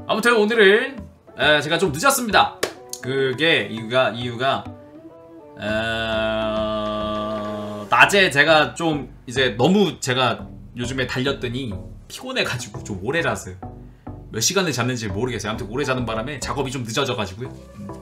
아무튼 오늘은 제가 좀 늦었습니다. 그게 이유가 낮에 제가 좀 이제 너무 제가 요즘에 달렸더니 피곤해가지고 좀 오래 잤어요. 몇 시간을 잤는지 모르겠어요. 아무튼 오래 자는 바람에 작업이 좀 늦어져가지고요.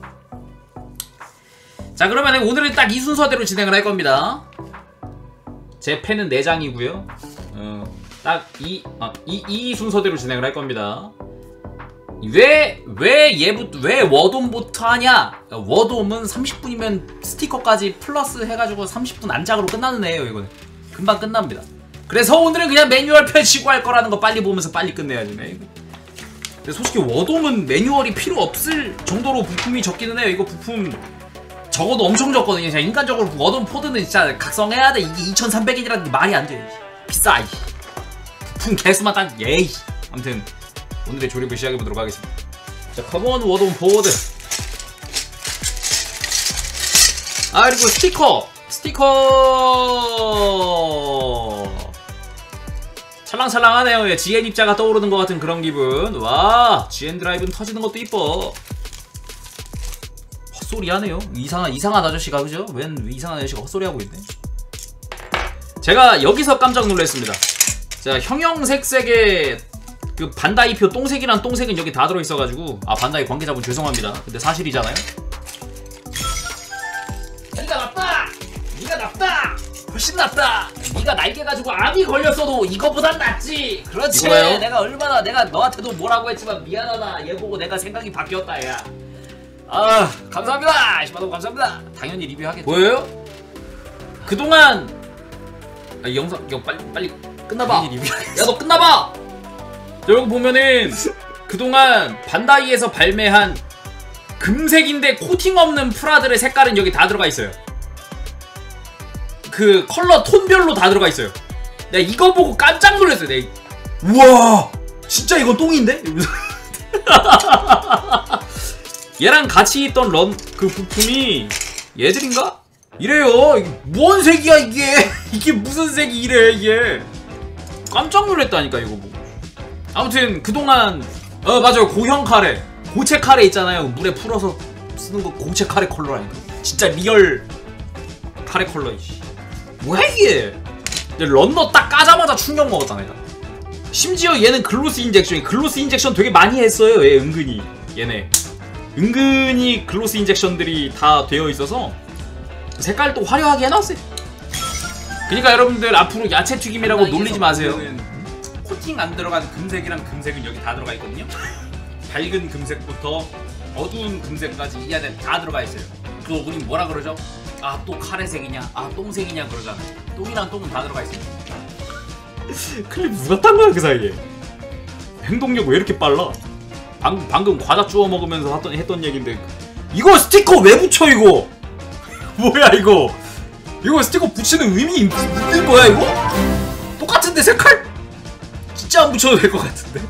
자, 그러면 오늘은 딱 이 순서대로 진행을 할 겁니다. 제 펜은 4장이고요 딱 이 순서대로 진행을 할 겁니다. 왜 워돔부터 하냐? 워돔은 30분이면 스티커까지 플러스 해가지고 30분 안작으로 끝나는 애예요. 이거는 금방 끝납니다. 그래서 오늘은 그냥 매뉴얼 펼치고 할 거라는 거 빨리 보면서 빨리 끝내야지. 근데 솔직히 워돔은 매뉴얼이 필요 없을 정도로 부품이 적기는 해요. 이거 부품 적어도 엄청 적거든요. 그냥 인간적으로 워돔 포드는 진짜 각성해야 돼. 이게 2300엔이라는 게 말이 안 돼. 비싸. 부품 개수만 딱 예이. 아무튼 오늘의 조립을 시작해보도록 하겠습니다. 자, 커먼 워돔 보드. 그리고 스티커 찰랑찰랑하네요. GN 입자가 떠오르는 것 같은 그런 기분. 와, GN 드라이브는 터지는 것도 이뻐. 헛소리 하네요. 이상한 아저씨가, 그죠? 웬 이상한 아저씨가 헛소리 하고 있네. 제가 여기서 깜짝 놀랐습니다. 자, 형형색색의 그 반다이표 똥색이란 똥색은 여기 다 들어있어가지고, 반다이 관계자분 죄송합니다. 근데 사실이잖아요. 니가 낫다! 니가 낫다! 훨씬 낫다! 니가 날개 가지고 암이 걸렸어도 이거보단 낫지! 그렇지! 이거예요? 내가 너한테도 뭐라고 했지만 미안하다. 얘 보고 내가 생각이 바뀌었다, 야. 감사합니다! 시바도 감사합니다! 당연히 리뷰하겠죠. 보여요? 그동안 이 영상 이거 빨리 끝나봐. 야, 너 끝나봐. 여러분 보면은 그동안 반다이에서 발매한 금색인데 코팅 없는 프라들의 색깔은 여기 다 들어가 있어요. 그 컬러 톤별로 다 들어가 있어요. 내가 이거 보고 깜짝 놀랐어요. 내가 우와, 진짜 이건 똥인데? 얘랑 같이 있던 그 부품이 얘들인가? 이래요. 뭔 색이야 이게? 이게 무슨 색이 이래 이게? 깜짝 놀랐다니까 이거 보고. 아무튼 그동안 맞아요. 고형 카레, 고체 카레 있잖아요. 물에 풀어서 쓰는 거 고체 카레 컬러라니까. 진짜 리얼 카레 컬러. 뭐야 이게? 런너 딱 까자마자 충격 먹었다 내가. 심지어 얘는 글로스 인젝션 되게 많이 했어요. 얘 은근히. 얘네 은근히 글로스 인젝션들이 다 되어 있어서 색깔도 화려하게 해놨어요. 그러니까 여러분들 앞으로 야채 튀김이라고 놀리지 마세요. 코팅 안 들어간 금색이랑 금색은 여기 다 들어가 있거든요. 밝은 금색부터 어두운 금색까지 이 안에 다 들어가 있어요. 그거 우린 뭐라 그러죠? 또 카레색이냐? 똥색이냐 그러잖아요. 똥이랑 똥은 다 들어가 있어요. 그래 누가 딴 거야 그 사이에? 행동력 왜 이렇게 빨라? 방금 과자 주워 먹으면서 했던 얘긴데 이거 스티커 왜 붙여 이거? 뭐야 이거? 이거 스티커 붙이는 의미 있는 거야 이거? 똑같은데 색깔? 진짜 안 붙여도 될 것 같은데?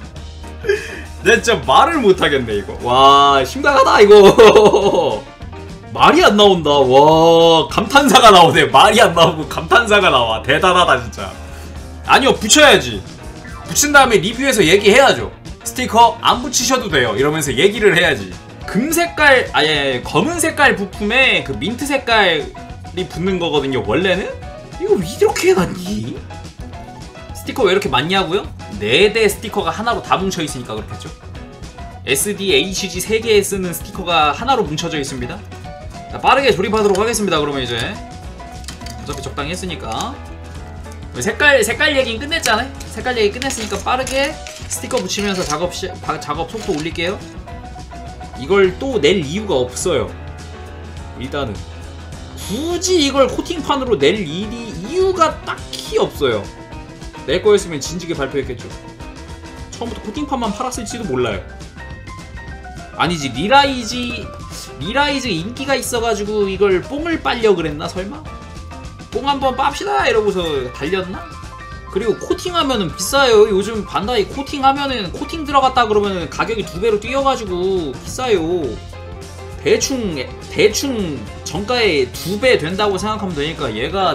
내가 진짜 말을 못하겠네 이거. 와, 심각하다 이거. 말이 안 나온다. 와, 감탄사가 나오네. 말이 안 나오고 감탄사가 나와. 대단하다 진짜. 아니요, 붙여야지. 붙인 다음에 리뷰에서 얘기해야죠. 스티커 안 붙이셔도 돼요 이러면서 얘기를 해야지. 금색깔 검은 색깔 부품에 그 민트 색깔이 붙는 거거든요 원래는. 이거 왜 이렇게 해놨니? 스티커 왜 이렇게 많냐고요? 4대 스티커가 하나로 다 뭉쳐있으니까 그렇겠죠. SD, HG 3개에 쓰는 스티커가 하나로 뭉쳐져 있습니다. 자, 빠르게 조립하도록 하겠습니다. 그러면 이제 어차피 적당히 했으니까 색깔 얘기는 끝냈잖아요. 색깔 얘기 끝냈으니까 빠르게 스티커 붙이면서 작업 속도 올릴게요. 이걸 또 낼 이유가 없어요. 일단은 굳이 이걸 코팅판으로 낼 이유가 딱히 없어요. 낼 거였으면 진지하게 발표했겠죠. 처음부터 코팅판만 팔았을지도 몰라요. 아니지, 리라이즈 인기가 있어가지고 이걸 뽕을 빨려 그랬나 설마? 뽕 한번 빱시다 이러고서 달렸나? 그리고 코팅하면은 비싸요. 요즘 반다이 코팅하면은 코팅 들어갔다 그러면은 가격이 2배로 뛰어가지고 비싸요. 대충 정가에 2배 된다고 생각하면 되니까 얘가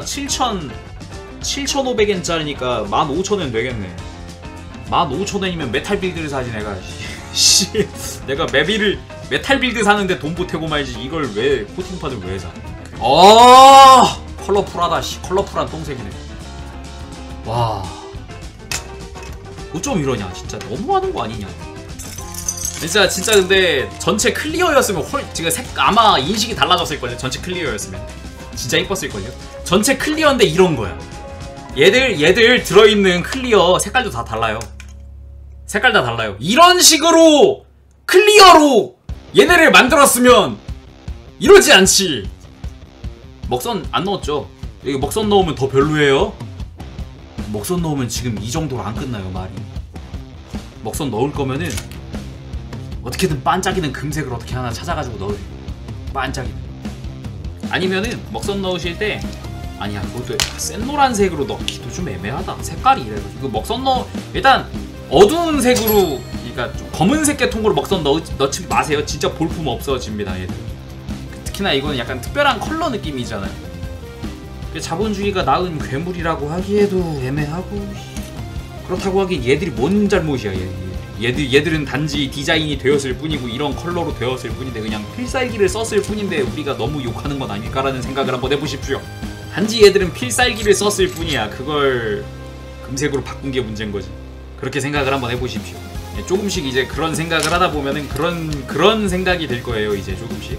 7,500엔짜리니까 15,000엔 되겠네. 15,000엔이면 메탈 빌드를 사지 내가. 씨, 내가 메탈 빌드 사는데 돈 보태고 말지 이걸 왜 코팅판을 왜 사? 컬러풀하다. 씨, 컬러풀한 똥색이네. 와, 어쩜 이러냐? 진짜 너무하는 거 아니냐? 진짜 근데 전체 클리어였으면 지금 아마 인식이 달라졌을걸요. 전체 클리어였으면 진짜 이뻤을걸요. 전체 클리어인데 이런 거야. 얘들 들어있는 클리어 색깔도 다 달라요. 색깔 다 달라요. 이런 식으로 클리어로 얘네를 만들었으면 이러지 않지. 먹선 안 넣었죠. 여기 먹선 넣으면 더 별로예요. 먹선 넣으면 지금 이 정도로 안 끝나요 말이. 먹선 넣을 거면은 어떻게든 반짝이는 금색을 어떻게 하나 찾아가지고 넣으세요. 반짝이는. 아니면은 먹선 넣으실 때 아니야 그것도 센 노란색으로 넣기도 좀 애매하다. 색깔이 이래서 이거 먹선 일단 어두운 색으로, 그러니까 좀 검은색 계통으로 먹선 넣지 마세요. 진짜 볼품 없어집니다 얘들. 특히나 이거는 약간 특별한 컬러 느낌이잖아요. 자본주의가 낳은 괴물이라고 하기에도 애매하고, 그렇다고 하기엔 얘들이 뭔 잘못이야. 얘들은 단지 디자인이 되었을 뿐이고 이런 컬러로 되었을 뿐인데 그냥 필살기를 썼을 뿐인데 우리가 너무 욕하는 건 아닐까라는 생각을 한번 해보십시오. 단지 얘들은 필살기를 썼을 뿐이야. 그걸 금색으로 바꾼 게 문제인 거지. 그렇게 생각을 한번 해보십시오. 조금씩 이제 그런 생각을 하다 보면은 그런 생각이 들 거예요. 이제 조금씩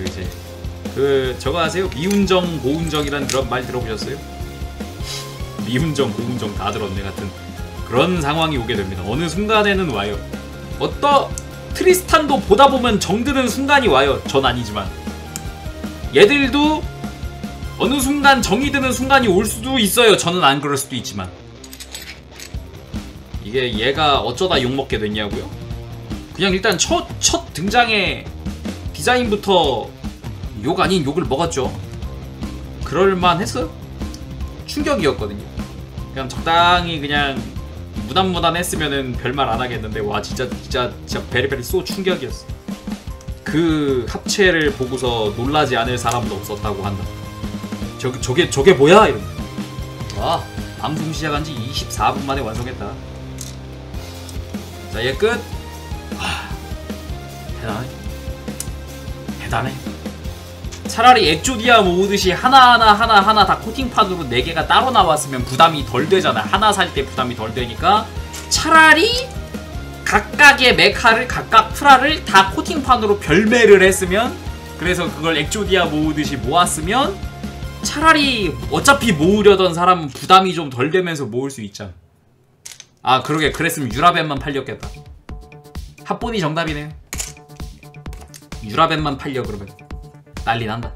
저거 아세요? 미운정 고운정이란 그런 말 들어보셨어요? 미운정 고운정 다 들었네 같은 그런 상황이 오게 됩니다. 어느 순간에는 와요. 트리스탄도 보다 보면 정드는 순간이 와요. 전 아니지만 얘들도 어느 순간 정이 드는 순간이 올 수도 있어요. 저는 안 그럴 수도 있지만. 이게 얘가 어쩌다 욕먹게 됐냐고요? 그냥 일단 첫 등장에 디자인부터 욕 아닌 욕을 먹었죠. 그럴만 했어요. 충격이었거든요. 그냥 적당히 그냥 무난무난했으면은 별말 안 하겠는데 와 진짜 베리베리 쏘 충격이었어. 그 합체를 보고서 놀라지 않을 사람도 없었다고 한다. 저게 뭐야? 이러면 와 방송 시작한 지 24분 만에 완성했다. 자, 얘 끝. 대단해. 차라리 엑조디아 모으듯이 하나 다 코팅판으로 4개가 따로 나왔으면 부담이 덜 되잖아. 하나 살 때 부담이 덜 되니까 차라리 각각의 메카를 각각 프라를 다 코팅판으로 별매를 했으면, 그래서 그걸 엑조디아 모으듯이 모았으면 차라리 어차피 모으려던 사람은 부담이 좀 덜 되면서 모을 수 있잖아. 아 그러게, 그랬으면 유라벤만 팔렸겠다. 합본이 정답이네요. 유라벤만 팔려 그러면 난리 난다.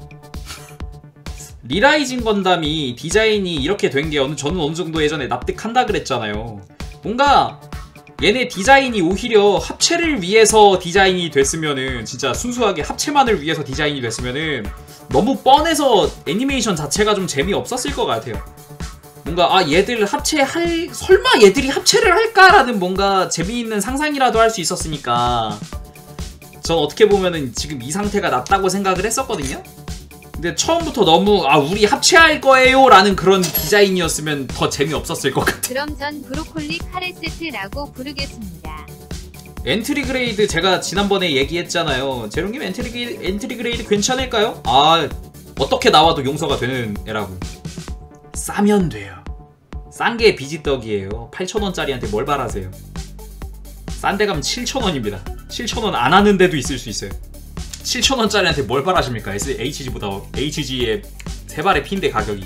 리라이징 건담이 디자인이 이렇게 된 게 저는 어느 정도 예전에 납득한다 그랬잖아요. 뭔가 얘네 디자인이 오히려 합체를 위해서 디자인이 됐으면은, 진짜 순수하게 합체만을 위해서 디자인이 됐으면은 너무 뻔해서 애니메이션 자체가 좀 재미없었을 것 같아요. 뭔가 얘들 설마 얘들이 합체를 할까라는 뭔가 재미있는 상상이라도 할 수 있었으니까 전 어떻게 보면은 지금 이 상태가 낫다고 생각을 했었거든요. 근데 처음부터 너무 우리 합체할 거예요 라는 그런 디자인이었으면 더 재미없었을 것 같아. 그럼 전 브로콜리 카레 세트라고 부르겠습니다. 엔트리 그레이드 제가 지난번에 얘기했잖아요. 제롱님 엔트리 그레이드 괜찮을까요? 어떻게 나와도 용서가 되는 애라고. 싸면 돼요. 싼 게 비지떡이에요. 8,000원짜리한테 뭘 바라세요. 싼 데 가면 7,000원입니다. 7,000원 안 하는 데도 있을 수 있어요. 7,000원짜리한테 뭘 바라십니까? HG보다 HG의 3발의 피인데 가격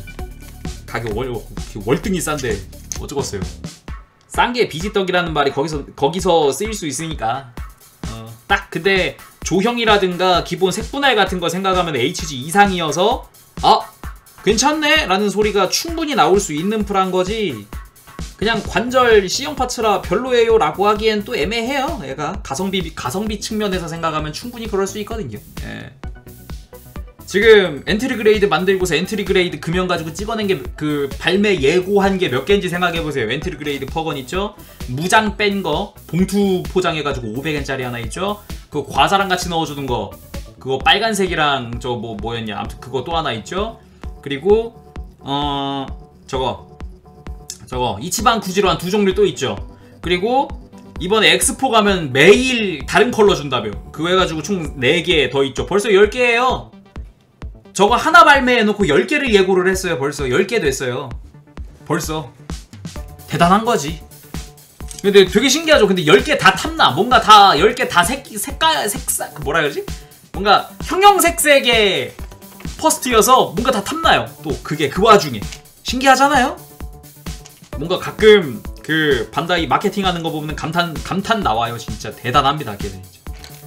월등히 싼데 어쩌겠어요. 싼 게 비지떡이라는 말이 거기서 쓰일 수 있으니까 딱. 근데 조형이라든가 기본 색분할 같은 거 생각하면 HG 이상이어서 괜찮네 라는 소리가 충분히 나올 수 있는 프라인 거지, 그냥 관절 C형 파츠라 별로예요 라고 하기엔 또 애매해요. 얘가 가성비 측면에서 생각하면 충분히 그럴 수 있거든요. 예. 지금 엔트리 그레이드 만들고서 엔트리 그레이드 금연 가지고 찍어낸 게 그 발매 예고한 게 몇 개인지 생각해보세요. 엔트리 그레이드 퍼건 있죠? 무장 뺀 거 봉투 포장해가지고 500엔짜리 하나 있죠? 그 과자랑 같이 넣어주는 거 그거 빨간색이랑 뭐였냐 아무튼 그거 또 하나 있죠? 그리고 저거 이치방 구지로 한 2종류 또 있죠. 그리고 이번에 엑스포 가면 매일 다른 컬러 준다며. 그거 해가지고 총 4개 더 있죠. 벌써 10개예요. 저거 하나 발매해놓고 10개를 예고를 했어요. 벌써 10개 됐어요. 벌써 대단한 거지. 근데 되게 신기하죠. 근데 10개 다 탐나. 뭔가 다 10개 다 색깔 뭐라 그러지? 뭔가 형형색색의 퍼스트여서 뭔가 다 탐나요. 또 그게 그 와중에 신기하잖아요. 뭔가 가끔 그 반다이 마케팅하는 거 보면 감탄 나와요. 진짜 대단합니다. 걔는 진짜.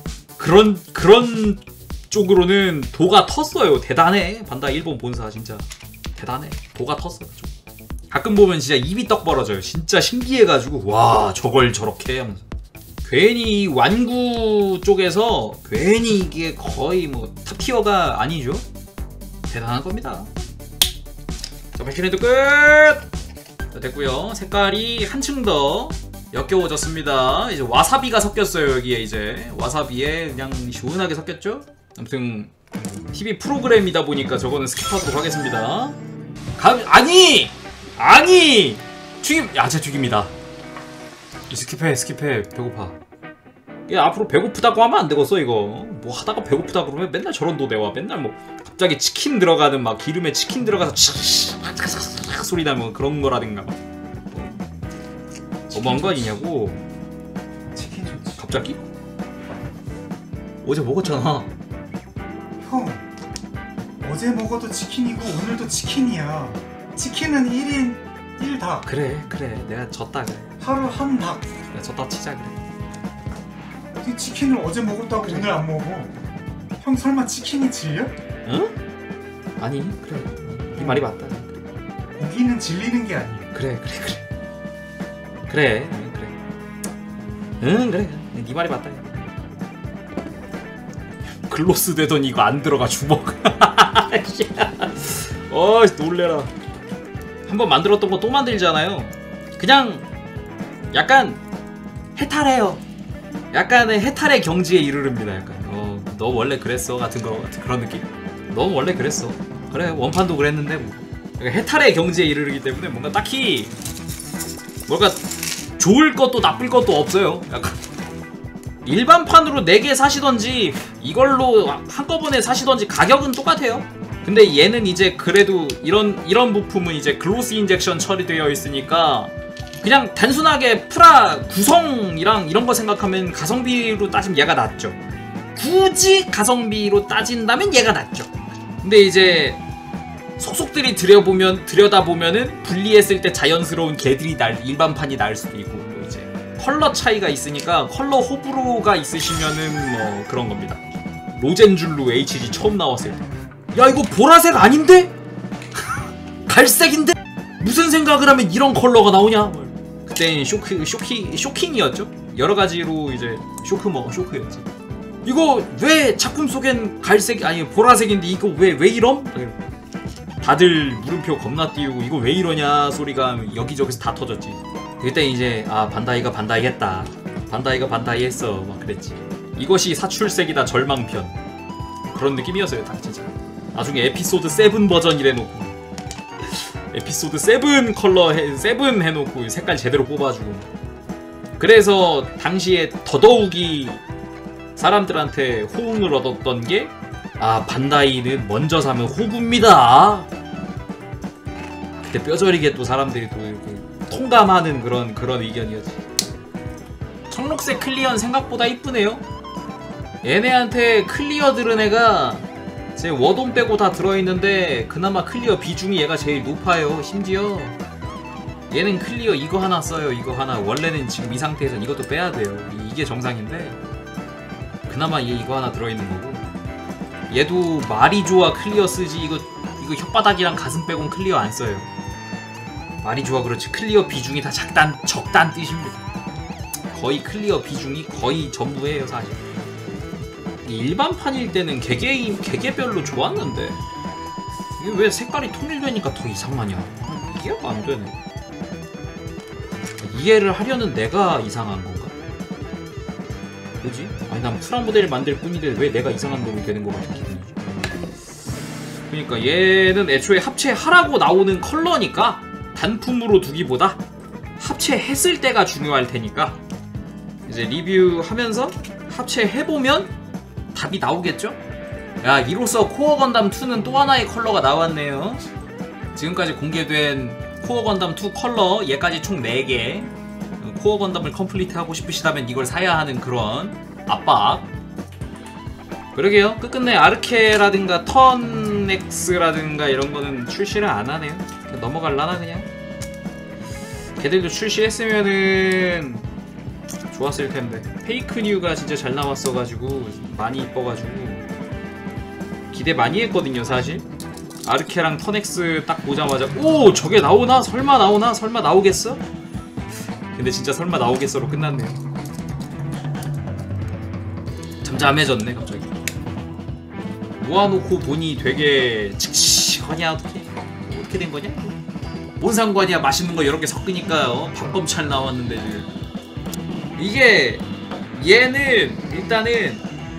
그런 쪽으로는 도가 텄어요. 대단해. 반다이 일본 본사 진짜 대단해. 도가 텄어. 가끔 보면 진짜 입이 떡 벌어져요. 진짜 신기해가지고 와 저걸 저렇게 하면서. 괜히 완구 쪽에서 괜히 이게 거의 뭐 탑티어가 아니죠. 대단한 겁니다. 자, 백신헤드 끝! 자, 됐고요. 색깔이 한층 더 역겨워졌습니다. 이제 와사비가 섞였어요. 여기에 이제 와사비에 그냥 시원하게 섞였죠. 아무튼 TV 프로그램이다 보니까 저거는 스킵하도록 하겠습니다. 아니 튀김 야채 튀김이다. 스킵해 배고파. 야 앞으로 배고프다고 하면 안 되겠어. 이거 뭐 하다가 배고프다 그러면 맨날 저런 노대와 맨날 뭐 갑자기 치킨 들어가는 막 기름에 치킨 들어가서 소리 나면 그런 거라든가 너무한 거 아니냐고. 치킨 좋지. 갑자기? 어제 먹었잖아. 형, 어제 먹어도 치킨이고 오늘도 치킨이야. 치킨은 1인 1닭. 그래 내가 졌다 그래. 하루 한 닭. 내가 졌다 치자 그래. 이 치킨을 어제 먹었다고 오늘 안 먹어. 형 설마 치킨이 질려? 응? 아니 그래 네 말이 맞다. 고기는 질리는 게 아니야. 그래 응 그래 네 말이 맞다. 글로스 되더니 이거 안 들어가 주먹. 놀래라. 한번 만들었던 거 또 만들잖아요. 그냥 약간 해탈해요. 약간의 해탈의 경지에 이르릅니다. 약간 너 원래 그랬어 같은 그런 느낌. 너 원래 그랬어. 그래 원판도 그랬는데 뭐. 해탈의 경지에 이르기 때문에 뭔가 딱히 뭔가 좋을 것도 나쁠 것도 없어요. 약간 일반판으로 4개 사시던지 이걸로 한꺼번에 사시던지 가격은 똑같아요. 근데 얘는 이제 그래도 이런 부품은 이제 글로스 인젝션 처리되어 있으니까 그냥 단순하게 프라 구성이랑 이런 거 생각하면 가성비로 따지면 얘가 낫죠. 굳이 가성비로 따진다면 얘가 낫죠. 근데 이제 속속들이 들여다보면은 분리했을 때 자연스러운 개들이 일반판이 날 수도 있고 또 이제 컬러 차이가 있으니까 컬러 호불호가 있으시면은 뭐 그런 겁니다. 로젠줄루 HG 처음 나왔을 때 야 이거 보라색 아닌데? 갈색인데? 무슨 생각을 하면 이런 컬러가 나오냐? 그땐 쇼킹이었죠? 여러가지로 이제 쇼크였지. 이거 왜 작품 속엔 갈색 아니 보라색인데 이거 왜 이럼? 다들 물음표 겁나 띄우고 이거 왜 이러냐 소리가 여기저기서 다 터졌지. 그때 이제 반다이가 반다이 했다. 반다이가 반다이 했어 막 그랬지. 이것이 사출색이다 절망편 그런 느낌이었어요 딱 진짜. 나중에 에피소드 7 버전이래 놓고 에피소드 7 컬러 7 해놓고 색깔 제대로 뽑아주고. 그래서 당시에 더더욱이 사람들한테 호응을 얻었던 게 반다이는 먼저 사면 호구입니다. 그때 뼈저리게 또 사람들이 또 이렇게 통감하는 그런 의견이었지. 청록색 클리어는 생각보다 이쁘네요. 얘네한테 클리어 들은 애가 제 워돈 빼고 다 들어있는데 그나마 클리어 비중이 얘가 제일 높아요. 심지어 얘는 클리어 이거 하나 써요. 이거 하나. 원래는 지금 이 상태에선 이것도 빼야 돼요. 이게 정상인데 그나마 얘 이거 하나 들어있는 거고, 얘도 말이 좋아 클리어 쓰지 이거 혓바닥이랑 가슴 빼곤 클리어 안 써요. 말이 좋아 그렇지 클리어 비중이 다 적단 뜻입니다. 거의 클리어 비중이 거의 전부예요 사실. 일반판일 때는 개개별로 좋았는데 이게 왜 색깔이 통일되니까 더 이상하냐. 이해가 안 되네. 이해를 하려는 내가 이상한 건가? 뭐지? 아니 난 프라모델 만들 뿐인데 왜 내가 이상한 놈이 되는 것 같은 기분이지. 그러니까 얘는 애초에 합체하라고 나오는 컬러니까 단품으로 두기보다 합체했을 때가 중요할 테니까 이제 리뷰하면서 합체해보면 답이 나오겠죠? 야, 이로써 코어 건담 2는 또 하나의 컬러가 나왔네요. 지금까지 공개된 코어 건담 2 컬러 얘까지 총 4개. 코어 건담을 컴플리트 하고 싶으시다면 이걸 사야 하는 그런 압박. 그러게요. 끝끝내 아르케라든가 턴엑스라든가 이런 거는 출시를 안 하네요. 그냥 넘어갈라나 그냥. 걔들도 출시했으면은 좋았을 텐데. 페이크 뉴가 진짜 잘 나왔어가지고 많이 이뻐가지고 기대 많이 했거든요 사실. 아르케랑 턴엑스 딱 보자마자 오 저게 나오나? 설마 나오나? 설마 나오겠어? 근데 진짜 설마 나오겠어로 끝났네요. 잠잠해졌네 갑자기. 모아놓고 보니 되게 칙칙하냐 어떻게 된 거냐? 뭔 상관이야. 맛있는 거 여러 개 섞으니까요. 밥검찰 나왔는데 이게 얘는 일단은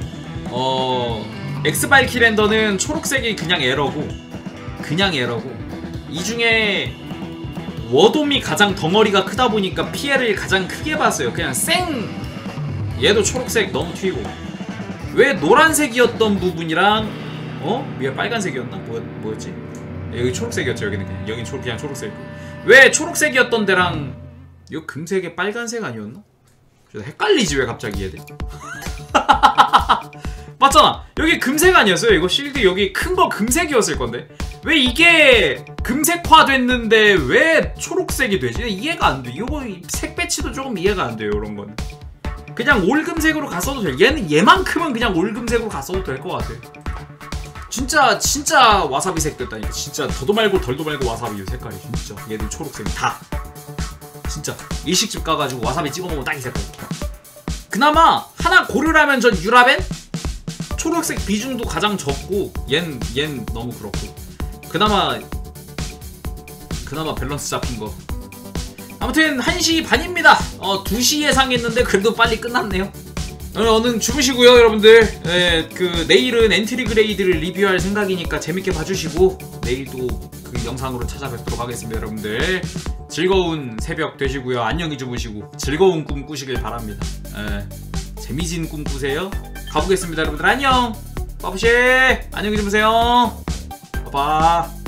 엑스발키랜더는 초록색이 그냥 에러고 이 중에 워돔이 가장 덩어리가 크다 보니까 피해를 가장 크게 봤어요. 그냥 생 얘도 초록색 너무 튀고 왜 노란색이었던 부분이랑 위에 빨간색이었나? 뭐였지? 여기 초록색이었죠. 여기는 그냥 그냥 초록색. 왜 초록색이었던 데랑 이거 금색에 빨간색 아니었나? 헷갈리지 왜 갑자기 얘들. 맞잖아. 여기 금색 아니었어요? 이거 실드 여기 큰 거 금색이었을 건데 왜 이게 금색화 됐는데 왜 초록색이 되지? 이해가 안 돼. 이거 색 배치도 조금 이해가 안 돼요. 이런 건 그냥 올금색으로 갔어도 돼. 얘만큼은 그냥 올금색으로 갔어도 될 것 같아. 진짜 와사비색 됐다니까. 진짜 더도 말고 덜도 말고 와사비 색깔이 진짜. 얘들 초록색 다. 진짜 일식집 가가지고 와사비 찍어 먹으면 딱 이 색깔. 그나마 하나 고르라면 전 유라벤? 초록색 비중도 가장 적고 얜 너무 그렇고 그나마 밸런스 잡힌 거. 아무튼 1시 반입니다. 2시 예상했는데 그래도 빨리 끝났네요. 얼른 주무시고요 여러분들. 내일은 엔트리 그레이드를 리뷰할 생각이니까 재밌게 봐주시고 내일 또 그 영상으로 찾아뵙도록 하겠습니다. 여러분들 즐거운 새벽 되시고요. 안녕히 주무시고 즐거운 꿈 꾸시길 바랍니다. 재미진 꿈 꾸세요. 가보겠습니다 여러분들. 안녕. 빠부시 안녕히 주무세요. 빠빠.